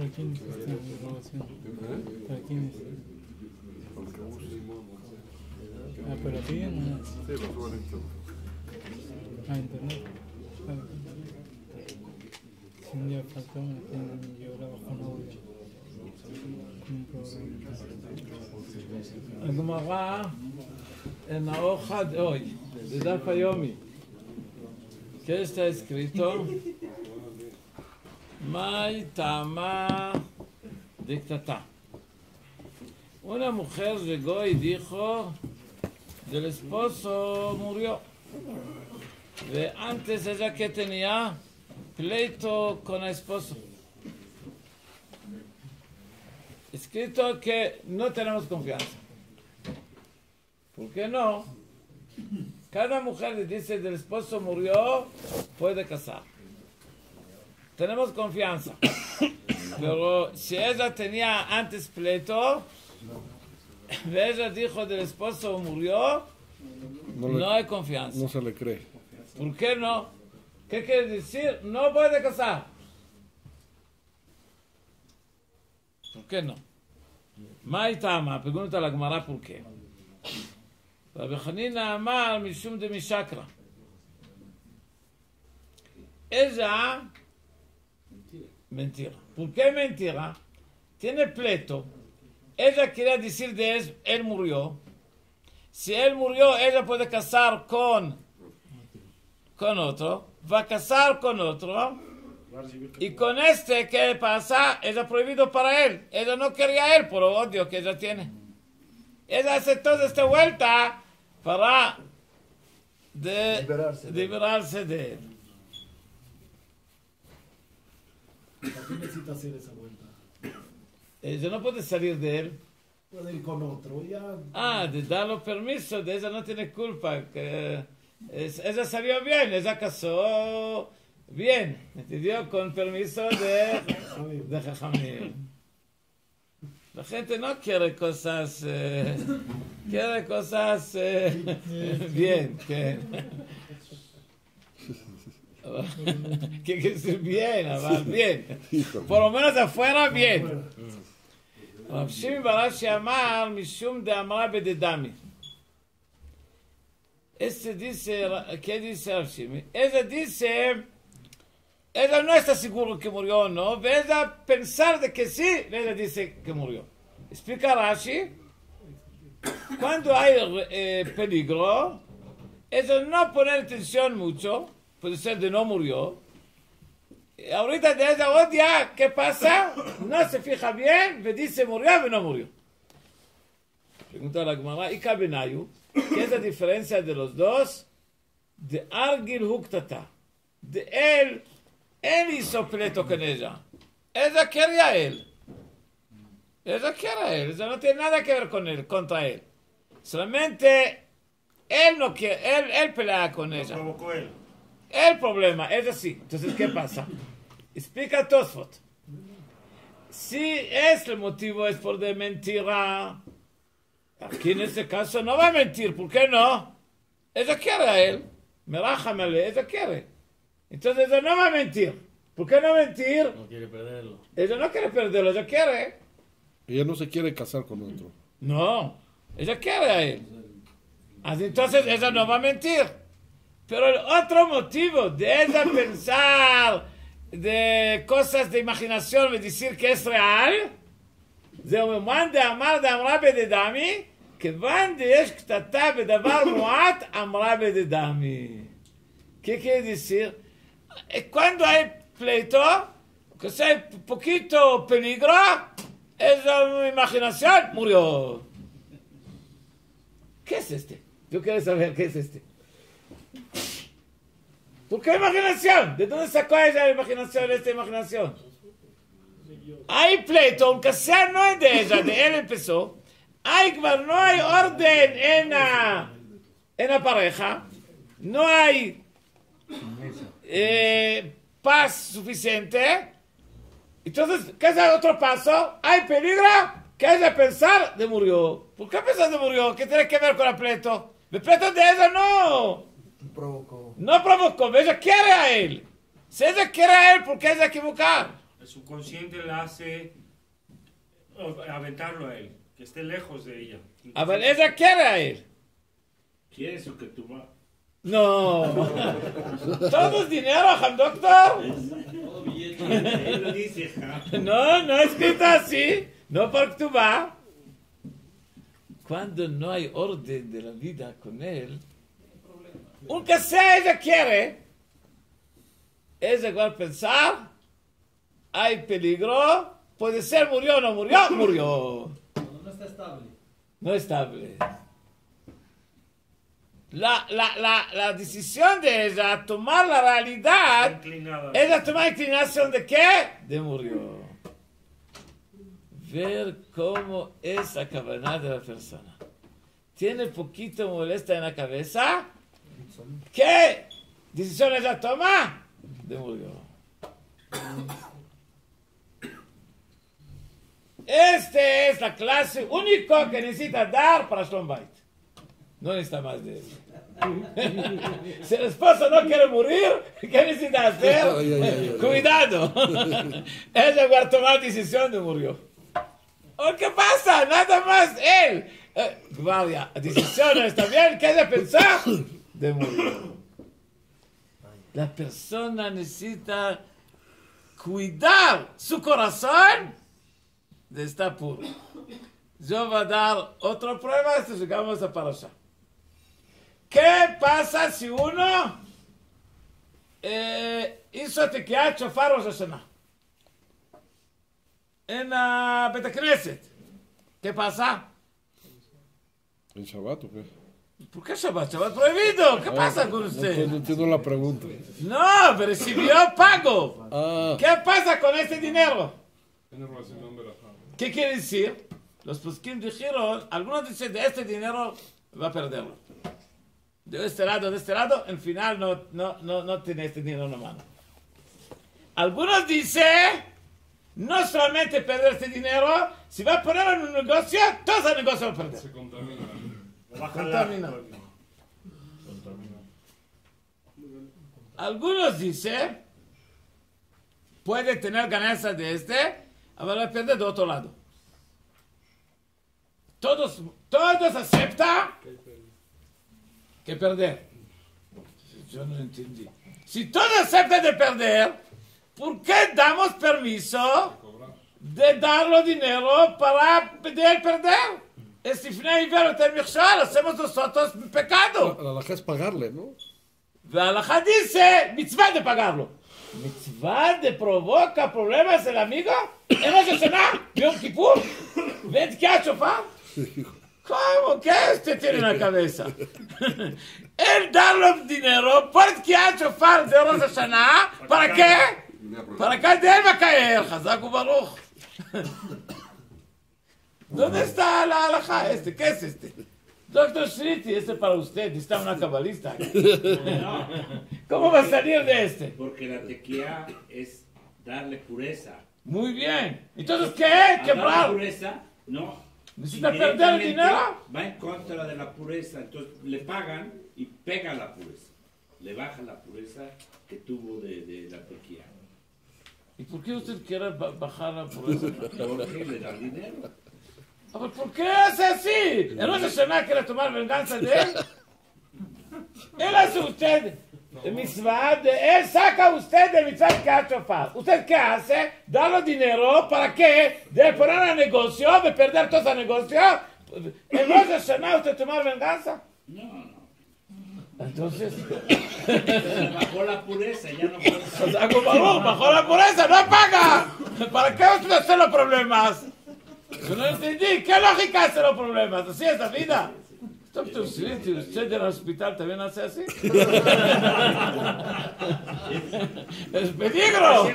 quién es esta grabación? ¿Para quién es? Ah, pero aquí en... Sí, lo subo en internet. Internet. Si un día faltó, yo grabo con audio. הגמרא en la hoja de hoy, de Daf Yomi, ¿qué está escrito? Mai tama dictata. Una mujer llegó y dijo, del esposo murió. De antes ella que tenía pleito con el esposo. Escrito que no tenemos confianza. ¿Por qué no? Cada mujer le dice del esposo murió, puede casar. Tenemos confianza. Pero si ella tenía antes pleito, ella dijo del esposo murió, no hay confianza. No se le cree. ¿Por qué no? ¿Qué quiere decir? No puede casar. ¿Por qué no? Maitama, pregunta a la Gemara por qué. Rabbi Hanina amar mishum de mishakra. Ella, mentira. ¿Por qué mentira? Tiene pleito. Ella quería decir de él murió. Si él murió, ella puede casar con otro. Va a casar con otro. Y con este, ¿qué pasa? Ella prohibido para él. Ella no quería él por odio que ella tiene. Ella hace toda esta vuelta para liberarse de él. ¿Para qué necesita hacer esa vuelta? Ella no puede salir de él. Puede ir con otro, ya. De darle permiso, de ella no tiene culpa. Ella salió bien, ella casó bien, ¿entendió? Con permiso de Jajamim. La gente no quiere cosas, quiere cosas bien. ¿Qué quiere decir bien? Bien. Por lo menos afuera, bien. Rav Shimi bar Ashi amar mishum de amra bededami. Este dice, ¿qué dice Rav Shimi? Ella dice, ella no está seguro que murió o no, ella pensar de que sí, ella dice que murió. Explica Rashi, cuando hay peligro, ella no pone atención mucho, puede ser de no murió. Ahorita de ella odia, ¿qué pasa? No se fija bien, me dice murió o no murió. Pregunta a la Gemara, ¿y Kabenayu? ¿Qué es la diferencia de los dos? De Argil Huktata. De él hizo pleito con ella. Ella quería a él. Ella quiere a él. Ella no tiene nada que ver con él, contra él. Solamente él no quiere, él pelea con ella. Lo provocó él. El problema, ella sí. Entonces, ¿qué pasa? Explica Tosfot. Si el motivo es por de mentira, aquí en este caso no va a mentir. ¿Por qué no? Ella quiere a él. Merájamele, ella quiere. Entonces ella no va a mentir. ¿Por qué no mentir? No quiere perderlo. Ella no quiere perderlo, ella quiere. Ella no se quiere casar con otro. No, ella quiere a él. Así, entonces ella no va a mentir. Pero el otro motivo de ella pensar de cosas de imaginación y decir que es real, זה אומן דאמר דאמרה בדדמי, כיוון דייש קטטה בדבר מועט, אמרה בדדמי. ¿Qué quiere decir? Cuando hay pleito, que sea poquito peligro, esa imaginación murió. ¿Qué es este? Yo quiero saber qué es este. ¿Por qué imaginación? ¿De dónde sacó ella esta imaginación? Hay pleito, aunque sea no es de ella, de él empezó. No hay orden en la pareja. No hay paz suficiente. Entonces, ¿qué es el otro paso? Hay peligro. ¿Qué es de pensar? De murió. ¿Por qué pensar de murió? ¿Qué tiene que ver con el pleito? El pleito de ella no. Provocó. No provocó, ella quiere a él. Si ella quiere a él, ¿por qué ella equivocar? el subconsciente le hace aventarlo a él, que esté lejos de ella. אבל איזה quiere a él? ¿Quieres o que tú vas? No. ¿Todo es dinero, Ham Doctor? Él lo dice, ja. No, no es escrito así. No por Ktubá. Cuando no hay orden de la vida con él, aunque sea ella quiere, ella va a pensar, hay peligro, puede ser murió o no murió, murió. Cuando no está estable. No estable. La decisión de ella tomar la realidad, Inclinada. ella toma inclinación de qué? De murió. Ver cómo es la cabana de la persona. Tiene poquito molesta en la cabeza. ¿Qué decisión ella toma? De murió. Esta es la clase única que necesita dar para Shalom Bait. No necesita más de eso. Si el esposo no quiere morir, ¿qué necesita hacer? Cuidado. Ella va a tomar decisión de murió. ¿O qué pasa? Nada más él. Vaya, decisión está bien. ¿Qué ella pensar? De murió. La persona necesita cuidar su corazón de estar puro. Yo voy a dar otra prueba hasta llegamos a Parashá. ¿Qué pasa si uno hizo tequía chofar Rosh Hashanah en la Bet Knesset? ¿Qué pasa? ¿En Shabbat o qué? ¿Por qué Shabbat? Shabbat prohibido. ¿Qué pasa con usted? No entiendo la pregunta. No, pero recibió pago. Ah, ¿Qué pasa con este dinero? ¿Qué quiere decir? Los poskim dijeron, algunos dicen de este dinero va a perderlo. De este lado, al final no tiene este dinero en la mano. Algunos dicen, no solamente perder este dinero, si va a ponerlo en un negocio, todo el negocio va a perder. Se contamina. Lo va a jalar. Contamina. Algunos dicen, puede tener ganancias de este, pero va a perder de otro lado. Todos aceptan que perder. Yo no entendí. Si todos aceptan de perder, ¿por qué damos permiso de darle dinero para poder perder? Si final ibero terminar, hacemos nosotros pecado. la halajá es pagarle, ¿no? La halajá dice, mitzvah de pagarlo. Mitzvah de provoca problemas el amigo. En Rosh Hashanah, Yom Kippur, ven que ha chofar. ¿Cómo? ¿Qué usted tiene en la cabeza? Él darle dinero por que ha chofar de Rosh Hashanah, ¿para qué? Para que de él va a caer. Hazak u Baruch. ¿Dónde está la halajá este? ¿Qué es este? Doctor Shriti, este para usted, está una cabalista. ¿Cómo va a salir de este? Porque la tequía es darle pureza. Muy bien. Entonces, ¿qué? Al darle Quebrar. pureza, no. ¿Necesita perder el Indirectamente dinero? Va en contra de la pureza. Entonces le pagan y pega la pureza. Le baja la pureza que tuvo de la tequía. ¿Y por qué usted quiere bajar la pobreza? Porque le dan dinero. A ver, ¿por qué hace así? ¿En Rosh Hashanah quiere tomar venganza de él? Él hace usted mitzvah, él saca usted de mitzvah que ha chofar. ¿Usted qué hace? Darle dinero, ¿para qué? De poner al negocio, de perder todo el negocio. ¿En Rosh Hashanah usted tomar venganza? No. Entonces, Bajó la pureza, ya no puede. bajó la pureza, no paga. ¿Para qué usted hace los problemas? Yo no entendí. ¿Qué lógica hace los problemas? Así es la vida. Doctor Shriti, ¿usted en el hospital también hace así? ¡Es peligro!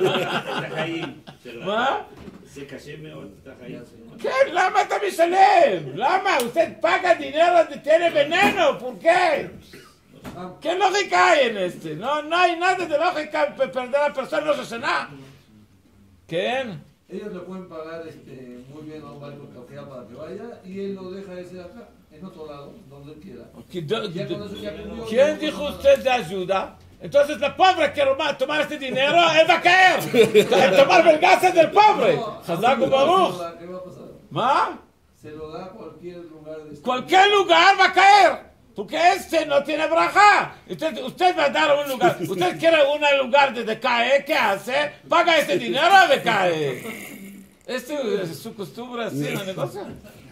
¿Va? Se cayó מאוד, אתה חיים. ¿Qué? ¿Lama está משלם? ¿Lama? ¿Usted paga dinero que tiene veneno? ¿Por qué? ¿Qué lógica hay en este? No hay nada de lógica en perder a la persona, no se hace nada. ¿Qué? Ellos le pueden pagar muy bien a un banco café para que vaya y él lo deja ese acá, en otro lado, donde él quiera. Ya con eso ya cumplió. ¿Quién dijo usted de ayuda? Entonces la pobre que tomar este dinero, él va a caer. Tomar venganza del pobre. Hazak Baruch. ¿Qué va a pasar? ¿Ma? Se lo da a cualquier lugar de este Cualquier lugar va a caer. Porque este no tiene braja. Usted va a dar un lugar. Usted quiere un lugar de decae. ¿Qué hace? Paga este dinero a decae. Este es su costumbre así en el negocio.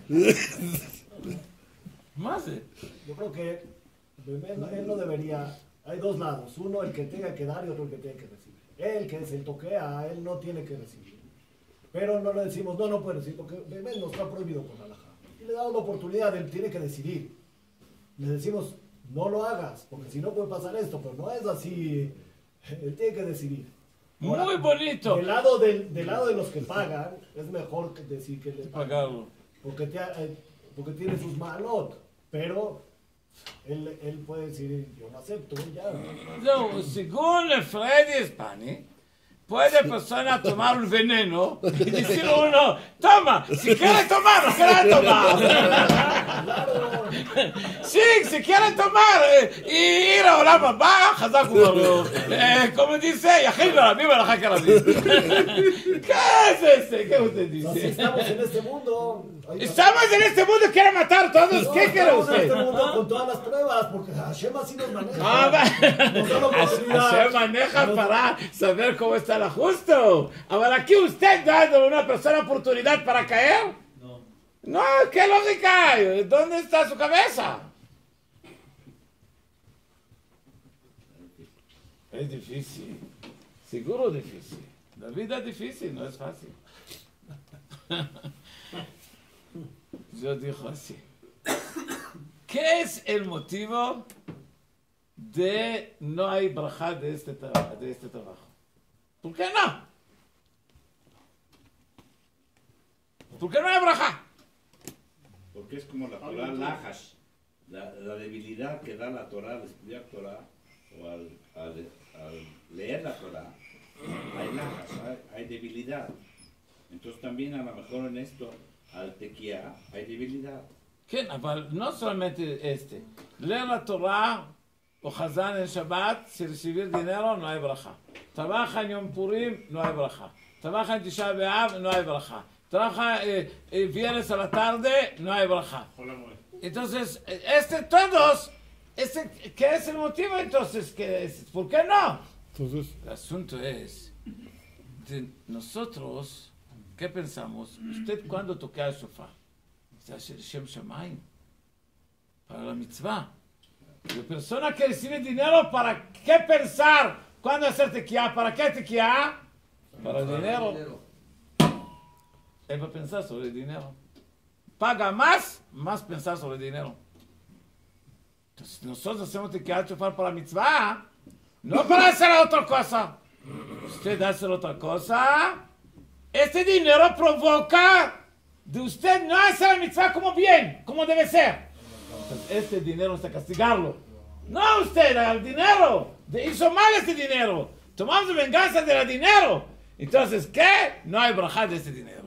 Más. Yo creo que él no debería. Hay dos lados. Uno, el que tenga que dar y otro el que tiene que recibir. El que se toquea, él no tiene que recibir. Pero no le decimos, no puede recibir, porque no está prohibido por la halajá. Y le damos la oportunidad, él tiene que decidir. Le decimos, no lo hagas, porque si no puede pasar esto, pero no es así. Él tiene que decidir. Ahora, Muy bonito. Del lado de los que pagan, es mejor decir que le pagan. Pagarlo. Porque tiene sus malot, pero él puede decir, yo no acepto, ya. No, según el Freddy Spani, puede persona tomar un veneno y decir uno, toma, si quiere tomar, no quiere tomar. Claro. Sí, si quiere tomar y ir a Olam Haba, Hazak Baruch. Como dice, Yahid Rabbi Barajak Rabbi. ¿Qué es este? ¿Qué usted Así dice? estamos en este mundo. Estamos en este mundo, quiere matar a todos. ¿Qué quiere Estamos en usted? este mundo con todas las pruebas, porque Hashem así nos maneja. Ah, Nos da la oportunidad. se maneja para saber cómo está el ajuste. Ahora, aquí usted dando a una persona oportunidad para caer. No, ¿qué lógica hay? ¿Dónde está su cabeza? Es difícil. Seguro difícil. La vida es difícil, no es fácil. Yo digo así. ¿Qué es el motivo de no hay braja de este trabajo? ¿Por qué no? ¿Por qué no hay braja? Porque es como la Torah Lahash, la debilidad que da la Torah al estudiar Torah o al leer la Torah. Hay Lahash, hay debilidad. Entonces también a lo mejor en esto, al tequía, hay debilidad. כן, אבל no solamente leer la Torah o Hazán en Shabbat, si recibir dinero, no hay braja. Trabaja en Yom Purim, no hay braja. Trabaja en Tisha B'Av, no hay braja. Trabaja viernes a la tarde, no hay braja. Entonces, todos, ¿qué es el motivo entonces? ¿Por qué no? Entonces, El asunto es, de nosotros, ¿qué pensamos? ¿Usted cuándo toca el shofar? Shem Shamayim, para la mitzvah. La persona que recibe dinero, ¿para qué pensar? ¿Cuándo hacer tequía? ¿Para qué tequía? Para el dinero. Él va a pensar sobre el dinero. Paga más pensar sobre el dinero. Entonces nosotros hacemos tequía shofar para la mitzvah, no para hacer otra cosa. Usted hace otra cosa, este dinero provoca de usted no hacer la mitzvah como bien, como debe ser. Entonces, este dinero está castigarlo. No usted, el dinero. Hizo mal este dinero. Tomamos venganza del dinero. Entonces, ¿qué? No hay braja de este dinero.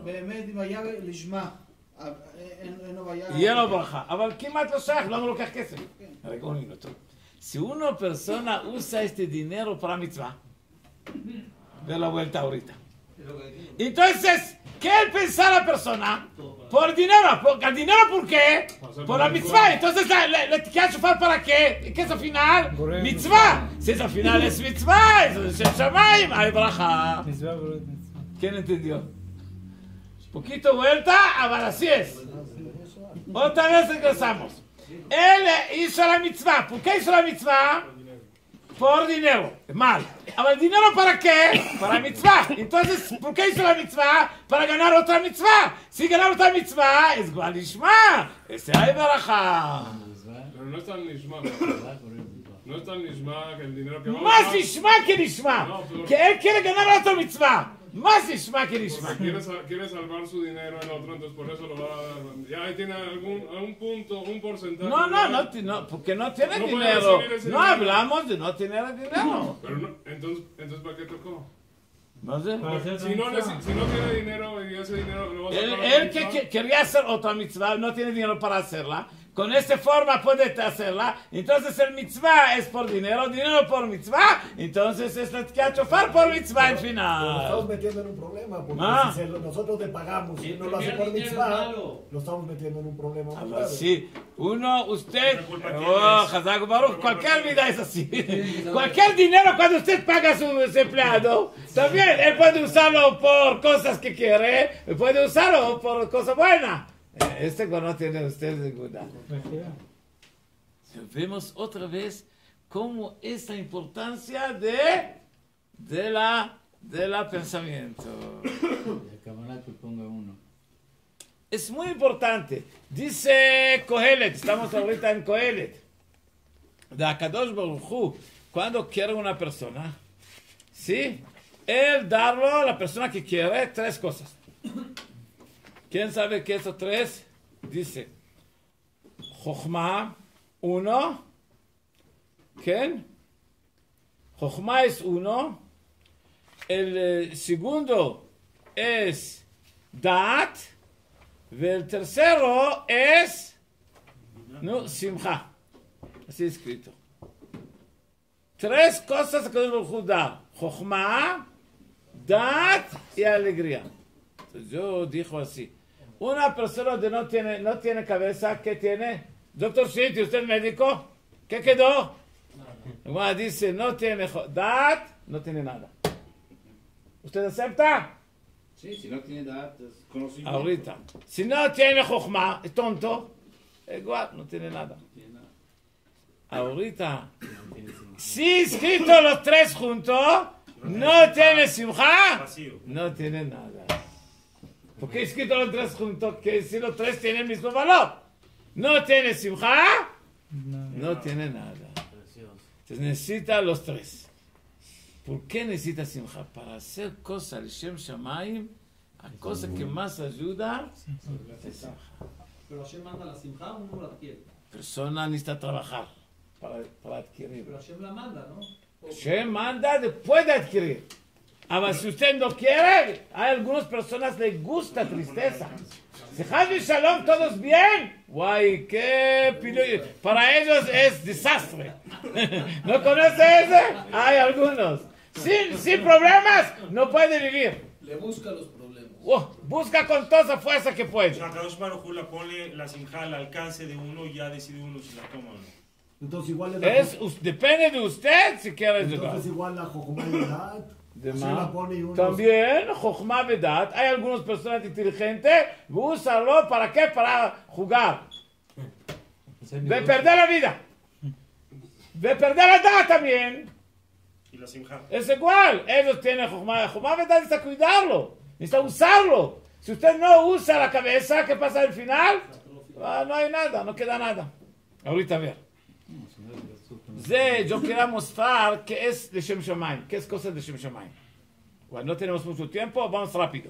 Y no braja. אבל כמעט לא שייך, למה לוקח כסף? רגע, un minuto. Si una persona usa este dinero para mitzvah, de la vuelta ahorita. Entonces, ¿qué pensar la persona? Por dinero. ¿El dinero por qué? Por la mitzvah. Entonces, ¿le quieres chufar para qué? ¿Qué es al final? Mitzvah. Si es al final es mitzvah, es Shem Shamayim, hay braja. ¿Quién entendió? Poquito vuelta, ahora así es. Otra vez regresamos. Él hizo la mitzvah. ¿Por qué hizo la mitzvah? Por dinero. Mal. ¿Aber el dinero para qué? Para mitzvah. Entonces, ¿por qué hizo la mitzvah? Para ganar otra mitzvah. Si ganar otra mitzvah, es igual lishma. Ese hay baraja. Pero no es tan lishma. No es tan lishma que el dinero que va a Más lishma que lishma. Que él quiere ganar otra mitzvah. Más lishma que lishma. Quiere salvar su dinero en otro, entonces por eso lo va a dar. Ya ahí tiene algún punto, un porcentaje. No, porque no tiene No puede dinero. recibir ese No dinero. hablamos de no tener dinero. Pero no, entonces ¿para qué tocó? No sé. Si no tiene dinero y ese dinero lo va a sacar. Él quería hacer otra mitzvah, no tiene dinero para hacerla. con esta forma puedes hacerla, entonces el mitzvah es por dinero, dinero por mitzvah, entonces es la tkiat shofar por mitzvah al Nos final. estamos metiendo en un problema, porque Ah. si nosotros le pagamos y El no lo hace primer por dinero mitzvah, es malo. lo estamos metiendo en un problema muy Pero grave. sí, usted, La culpa oh, tienes. Hazak Baruch, cualquier vida es así. Cualquier dinero cuando usted paga a su empleado, también él puede usarlo por cosas que quiere, puede usarlo por cosas buenas. No tiene usted ninguna. Vemos otra vez cómo es la importancia de la pensamiento. El camarada que ponga uno. Es muy importante. Dice Kohelet, estamos ahorita en Kohelet. De Akadosh Baruj Hu, cuando quiere una persona, ¿sí? Él darlo a la persona que quiere tres cosas. ¿Quién sabe qué son tres? Dice, Jochma, uno. ¿Quién? Jochma es uno. El segundo es Daat. Y el tercero es Simcha. Así escrito. Tres cosas que Dios nos da: Jochma, Daat y alegría. Entonces yo digo así: una persona que no tiene cabeza, ¿qué tiene? Doctor Shinti, ¿usted es médico? ¿Qué quedó? Dice, no tiene Daat, no tiene nada. ¿Usted acepta? Sí, si no tiene edad, es conocimiento. Ahorita. Si no tiene Jochma, es tonto. Igual, no tiene nada. Ahorita. Si escrito los tres juntos, no tiene Simcha, Vacío. no tiene nada. ¿Por qué escrito los tres juntos? Que si los tres tienen el mismo valor. No tiene Simcha, no tiene nada. Entonces necesita los tres. ¿Por qué necesita Simcha? Para hacer cosas al Shem Shamayim, la cosa que más ayuda es Simcha. Pero Hashem manda la simja, uno la adquiere. Persona necesita trabajar para adquirir. Pero Hashem la manda, ¿no? Hashem manda después de adquirir. Ahora, si usted no quiere, hay algunas personas les gusta tristeza. Si Haz Shalom todos bien, guay, qué pilu- para ellos es desastre. ¿No conoce ese? Hay algunos. Sin problemas no puede vivir. Le busca los problemas. Busca con toda esa fuerza que O puede. sea, Kadosh Baruj Hu la pone la simja al alcance de uno y ya decide uno si la toma o no. Entonces igual es la Depende de usted si quiere llegar. entonces igual la Jochma y la Daat, De Hashem más. la pone y uno También, Jochma Vedat, hay algunas personas inteligentes, úsalo ¿para qué? Para jugar. De perder la vida. De perder la edad también. Y la simja. Es igual. Ellos tienen Jochma. Jochma Vedat necesita cuidarlo. Necesita usarlo. Si usted no usa la cabeza, ¿qué pasa al final? No hay nada, no queda nada. Ahorita a ver. Yo quería mostrar qué es de Shem Shamayim, qué es cosa de Shem Shamayim. Bueno, no tenemos mucho tiempo, vamos rápido.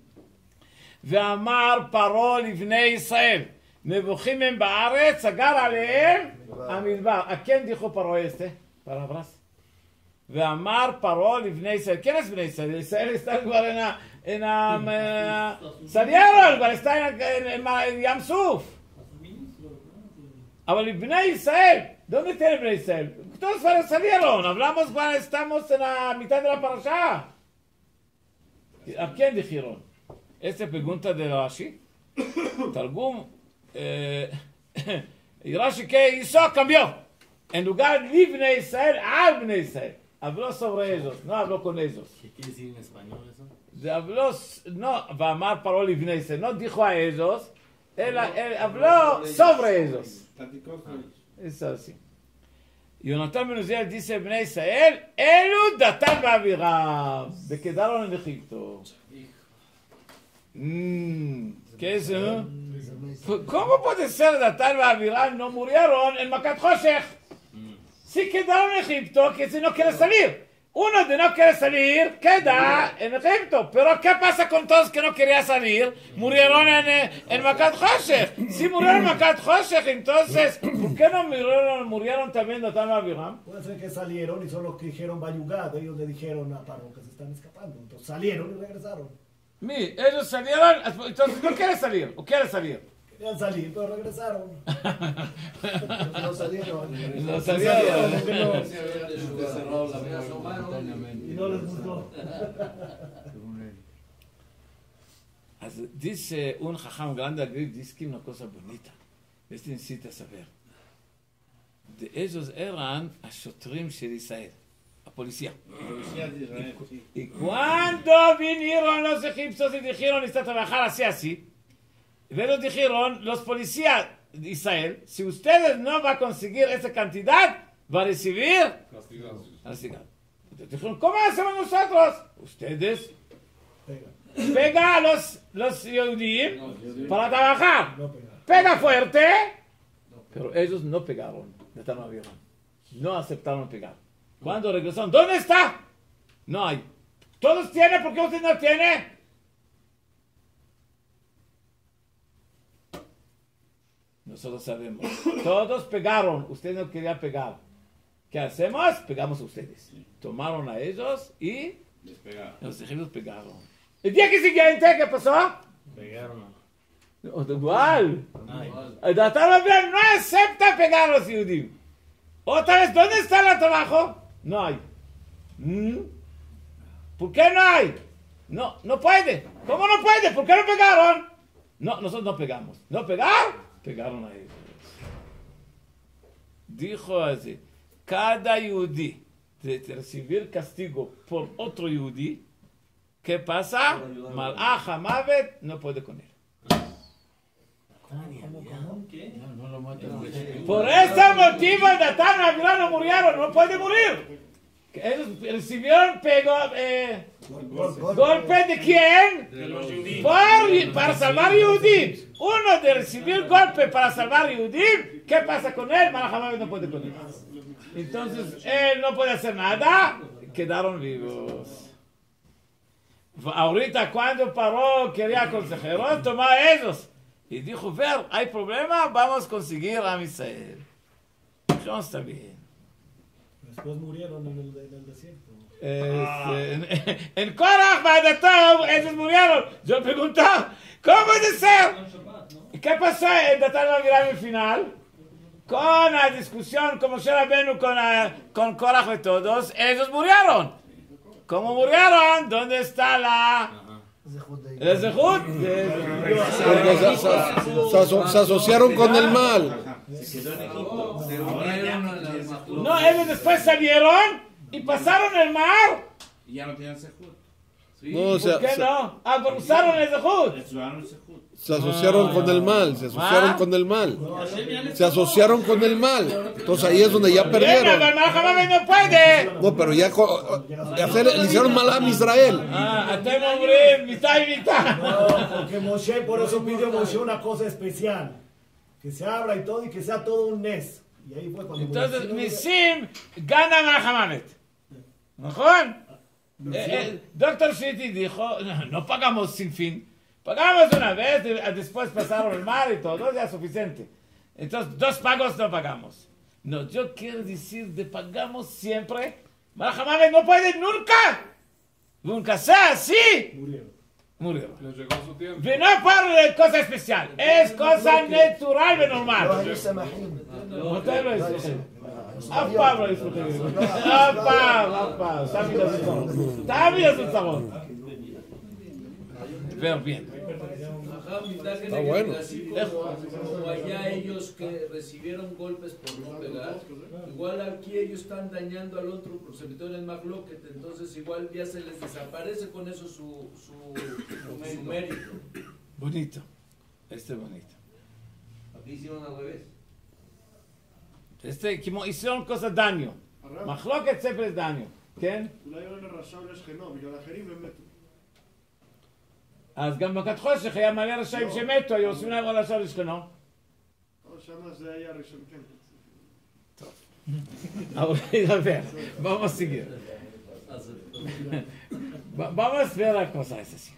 ואמר פרעה לבני ישראל, נבוכים הם בארץ, סגר עליהם המדבר. ¿A quién dijo Paró este? Palabras. ואמר פרעה לבני ישראל, ¿quién es בני ישראל? Israel está igual salieron, igual está en Yam Suf. אבל בני ישראל, ¿dónde tiene בני ישראל? Todos salieron, hablamos cuando estamos en la mitad de la parasha. ¿A quién dijeron? Esta pregunta de Rashi. Targum. Rashi que hizo cambió. En lugar de Bnei Israel, al Bnei Israel. Habló sobre ellos, no habló con ellos. ¿Qué quiere decir en español eso? Habló, no, va a amar Paró Bnei Israel. No dijo a ellos, él habló sobre ellos. Es así. Jonathan Ben Uziel dice Bnei Israel, Elu Datan Aviram, de quedaron en Egipto. ¿Qué es eso? ¿Cómo puede ser Datan y Aviram no murieron en Makat Hoshech? Si quedaron en Egipto, que si no quiere salir. Uno de no quiere salir, queda en Egipto. Pero ¿qué pasa con todos que no querían salir? Murieron en Makat Hoshech. Si murieron en Makat Hoshech, entonces, ¿por qué no murieron también Datan y Aviram? puede ser que salieron y son los que dijeron Bayugad, ellos le dijeron a Paró que se están escapando, entonces salieron y regresaron. Ellos salieron, entonces no quiere salir, o quiere salir. Iban a salir, pero regresaron. No salieron. No No salieron. porque no. Se cerró la puerta. Y no les gustó. Dice un jajam grande, dice que una cosa bonita. Este necesita saber. Ellos eran השותרים של ישראל, הפוליסía. Policía de Israel, sí. Y cuando vinieron los egipcios y dijeron, está trabajar así, pero dijeron, los policías de Israel, si ustedes no van a conseguir esa cantidad, va a recibir Castigados. castigado. Entonces dijeron, ¿cómo hacemos nosotros? Ustedes Pega. pega a los judíos para trabajar. No pega. Pega fuerte. Pero ellos no pegaron. No aceptaron pegar. Cuando regresaron, ¿dónde está? No hay. ¿Todos tienen? ¿Por qué usted no tiene? Nosotros sabemos. Todos pegaron. Usted no quería pegar. ¿Qué hacemos? Pegamos a ustedes. Tomaron a ellos y Les pega. los egipcios pegaron. El día que siguiente, ¿qué pasó? Pegaron. Igual. Ay. El Datán no acepta pegar a los judíos. Otra vez, ¿dónde está el trabajo? No hay. ¿Por qué no hay? No puede. ¿Cómo no puede? ¿Por qué no pegaron? No, nosotros no pegamos. ¿No pegar? Pegaron a ellos. Dijo así, cada judí de recibir castigo por otro judí, ¿qué pasa? Malach Hamavet no puede con él. No lo matan. Por ese motivo el Datán y Abiram no murieron, no puede morir. Que ellos recibieron golpe de quién? De los judíos. Para salvar Yehudim. Uno de recibir golpe para salvar Yehudim, ¿qué pasa con él? Malach Hamavet no puede con él. Entonces él no puede hacer nada, quedaron vivos. Ahorita cuando paró quería consejeros, tomó a ellos. Y dijo, ver, hay problema, vamos a conseguir a Misael. No está bien. Después murieron en el desierto. En Korach, Badatov, ellos murieron. Yo preguntaba, ¿cómo puede ser? ¿Qué pasó en Datán y Abiram al final? Con la discusión, como Moshe Rabbeinu con Korach y todos, ellos murieron. ¿Cómo murieron? ¿Dónde está el Zehut? Porque se asociaron con el mal. Se quedó en Egipto. No, ellos después salieron y pasaron el mar. Y ya no tenían sejud. No, o sea, ¿Por qué no? Ah, pero usaron el Zehut. Les usaron sejud. se asociaron con el mal, se asociaron con el mal. Se asociaron con el mal. Entonces ahí es donde ya Venga, perdieron. pero Malach no puede. No, pero ya le hicieron mal a Israel. Ah, hasta morir, mitad y mitad. No, porque Moshe, por eso pidió Moshe una cosa especial. Que se abra y todo, y que sea todo un nes. Y ahí fue cuando Entonces, murió. Misim gana Malach. ¿נכון? Doctor Shiti dijo, no pagamos sin fin. Pagamos una vez, después pasaron el mar y todo, ya es suficiente. Entonces, 2 pagos no pagamos. No, yo quiero decir de pagamos siempre. Malach no puede nunca. Nunca sea así. Murieron. Les llegó su tiempo. Y no por cosa especial, es cosa natural y לא normal. היו שמחים. מתי לא יסלחים? אף פעם לא יסלחים. אף פעם. תמיד עשו צרות. Ver bien. Está bueno. Como allá ellos que recibieron golpes por no pegar, igual aquí ellos están dañando al otro, se metieron en Magloquet, entonces igual ya se les desaparece con eso su mérito. Bonito. Bonito. Aquí hicieron al revés. כמו hicieron cosas daño. מחלוקת siempre es daño. כן? אולי יונה רשם לשכנו, בגלל האחרים הם מתו. אז גם בכת חושך היה מלא רשעים שמתו, היו עושים להם רשע לשכנו. שמה זה היה ראשון, כן. A ver, vamos a seguir. Vamos a ver la cosa, es así.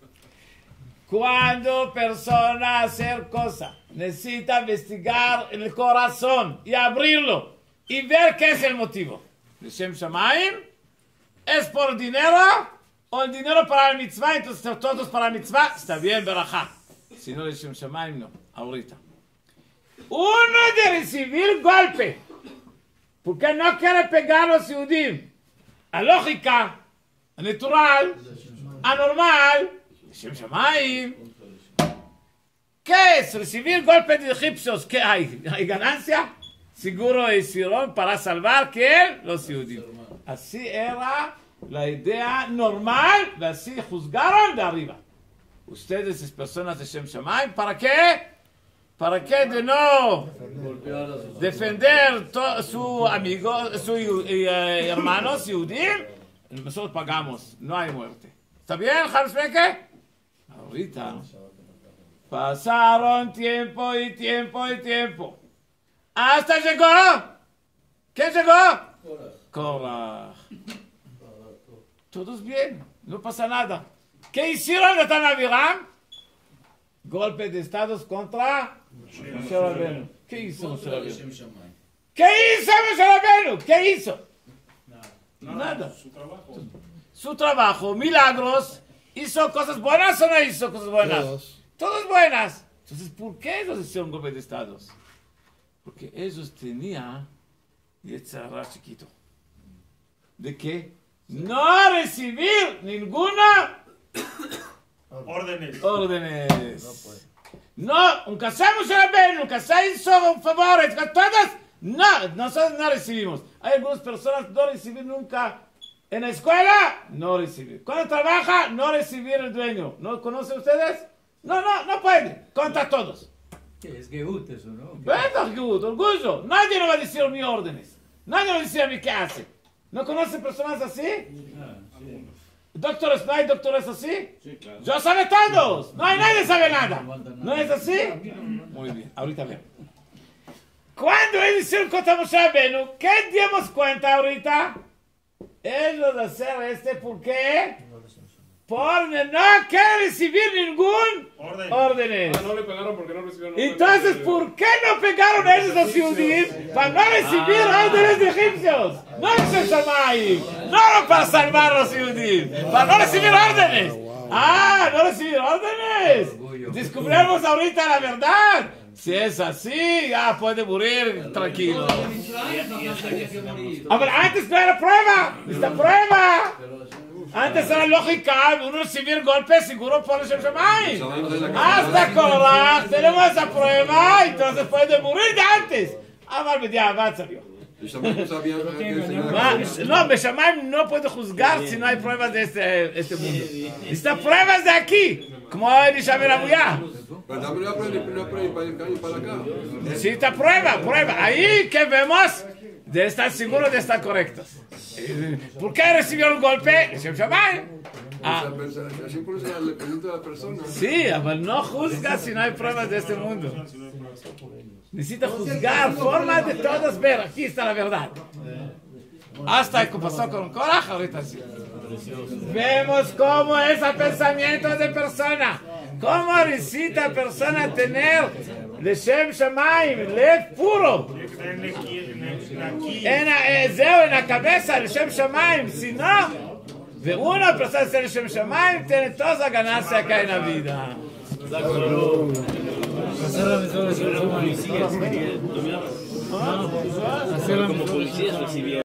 Cuando persona hacer cosa, necesita investigar el corazón y abrirlo y ver qué es el motivo. Leshem Shamaim, ¿es por dinero o el dinero para la mitzvah? Entonces todos para la mitzvah, está bien, verajá. Si no, Leshem Shamaim no. ahorita. Uno de recibir golpe, porque no quiere pegar a los judíos. A lógica, a natural, anormal, Shem Shamayim. ¿Qué es recibir golpe de egipcios? ¿Qué hay? ¿Hay ganancia? Seguro es Sirón para salvar que los judíos. Así era la idea normal, y así juzgaron de arriba. Ustedes, las personas de Shem Shamayim, ¿para qué? ¿Para qué de no defender su amigo, su hermanos judíos? Nosotros pagamos, no hay muerte. ¿Está bien, Harsmeke? Ahorita pasaron tiempo y tiempo y tiempo. Hasta llegó. ¿Quién llegó? Korach. Todos bien, no pasa nada. ¿Qué hicieron Datan Aviram? Golpe de estados contra Moshe Rabbeinu. ¿Qué hizo Moshe Rabbeinu? ¿Qué hizo Moshe Rabbeinu? ¿Qué hizo? Nada. Su trabajo, milagros. ¿Hizo cosas buenas o no hizo cosas buenas? Todas buenas. Entonces, ¿por qué ellos hicieron golpe de estados? Porque ellos tenían Yetzirah chiquito. ¿De qué? No recibir ninguna órdenes. No, aunque seamos Rabbeinu, aunque se hizo favores, todas, no, nosotros no recibimos. Hay algunas personas que no reciben nunca. En la escuela, no recibir. Cuando trabaja, no recibir el dueño. ¿No conocen ustedes? No puede. Contra todos. ¿Qué es Geut eso, no? Beto, Geut, orgullo. Nadie nos va a decir mis órdenes. Nadie nos va a decir a mí qué hace. ¿No conocen personas así? Sí. Doctores, ¿no hay doctores así? Sí, claro. Yo sabe todos. No hay nadie sabe nada. ¿No es así? Muy bien, ahorita veo. Cuando ellos hicieron contra Moshe Rabbeinu, ¿qué dimos cuenta ahorita? Ellos hacer ¿por qué? Por no quieren recibir ningún orden. No le pegaron porque no recibieron Entonces, ¿por qué no pegaron a ellos los judíos? Para no recibir órdenes de egipcios. No Shem Shamayim. No para salvar a los judíos. Para no recibir órdenes. No recibir órdenes. Descubrimos ahorita la verdad. Si es así, puede morir tranquilo. Pero antes no era prueba. Esta prueba. Antes era lógica, uno recibir golpes seguro por el Shem Shamayim. Hasta Korach tenemos esa prueba, entonces puede morir de antes. Mal salió. No, Shamayim no puede juzgar si no hay pruebas de este mundo. Esta prueba es de aquí, como dice Abuya. Sí, esta prueba. Ahí que vemos de estar seguros de estar correctos. ¿Por qué recibió un golpe? Shem Shamayim. Sí, pero no juzga si no hay pruebas de este mundo. Necesita juzgar, formas de todos ver. Aquí está la verdad. Hasta que pasó con Korach, ahorita sí. Vemos cómo es el pensamiento de persona. Cómo necesita persona tener de Shem Shamayim, lev puro. En la cabeza de Shem Shamayim, si no, de una persona de Shem Shamayim tiene toda la ganancia acá en la vida. Hacer como policías recibían.